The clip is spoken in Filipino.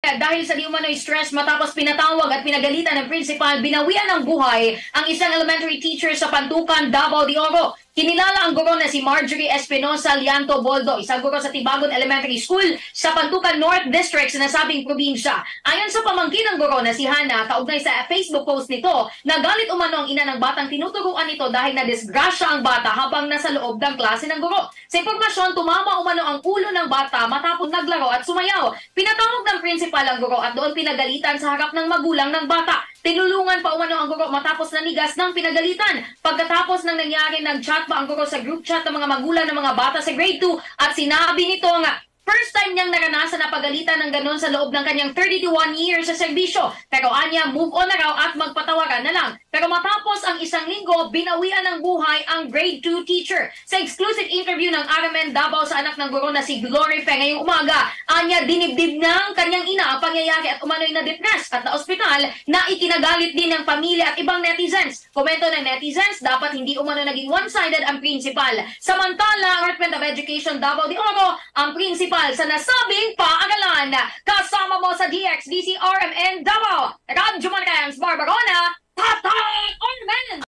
dahil sa di umano'y stress matapos pinatawag at pinagalitan ng principal, binawian ng buhay ang isang elementary teacher sa Pantukan, Davao de Oro. Kinilala ang guro na si Marjorie Espinosa Lianto Boldo, isang guro sa Tibagon Elementary School sa Pantukan North District sa nasabing probinsya. Ayon sa pamangkin ng guro na si Hana, kaugnay sa Facebook post nito, nagalit umano ang ina ng batang tinuturuan nito dahil nadisgrasya ang bata habang nasa loob ng klase ng guro. Sa impormasyon, tumama umano ang ulo ng bata matapos naglaro at sumayaw. Pinatawag ng principal ang guro at doon pinagalitan sa harap ng magulang ng bata. Tinulungan pa umano ang guro matapos nanigas ng pinagalitan. Pagkatapos ng nangyari, nag-chat pa ang guro sa group chat ng mga magulang ng mga bata sa grade 2 at sinabi nito nga, first time niyang naranasan na pagalitan ng ganon sa loob ng kanyang 31 years sa serbisyo. Pero anya, move on na raw at magpatawaran na lang. Pero matapos ang isang linggo, binawian ng buhay ang grade 2 teacher. Sa exclusive interview ng RMN Davao sa anak ng guro na si Glory Fe ngayong umaga, anya, dinibdib ng kanyang ina ang pangyayari at umano'y na-depress at na-ospital na ikinagalit din ng pamilya at ibang netizens. Komento ng netizens, dapat hindi umano naging one-sided ang principal. Samantala, Department of Education Davao de Oro, ang principal sa nasabing paaralan. Kasama mo sa DXDC RMN Davao, Radyo Marcans Barbarona,